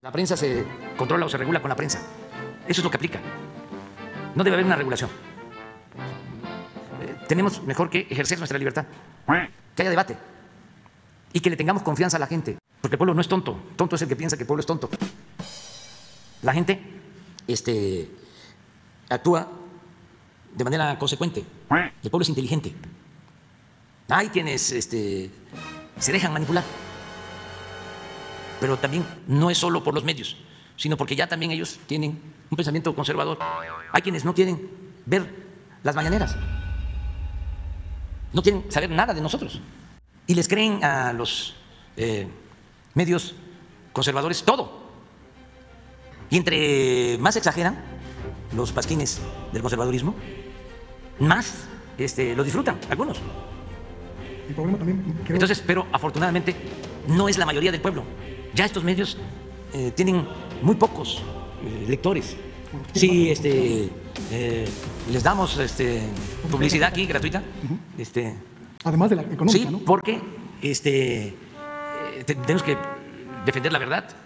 La prensa se controla o se regula con la prensa. Eso es lo que aplica. No debe haber una regulación. Tenemos mejor que ejercer nuestra libertad, que haya debate y que le tengamos confianza a la gente, porque el pueblo no es tonto. Tonto es el que piensa que el pueblo es tonto. La gente actúa de manera consecuente. El pueblo es inteligente. Hay quienes se dejan manipular, pero también no es solo por los medios, sino porque ya también ellos tienen un pensamiento conservador. Hay quienes no quieren ver las mañaneras, no quieren saber nada de nosotros y les creen a los medios conservadores todo. Y entre más exageran los pasquines del conservadurismo, más lo disfrutan algunos. El problema también, creo... Entonces, pero afortunadamente no es la mayoría del pueblo. Ya estos medios tienen muy pocos lectores. Si les damos publicidad aquí gratuita, además de la económica, sí, ¿no? porque tenemos que defender la verdad.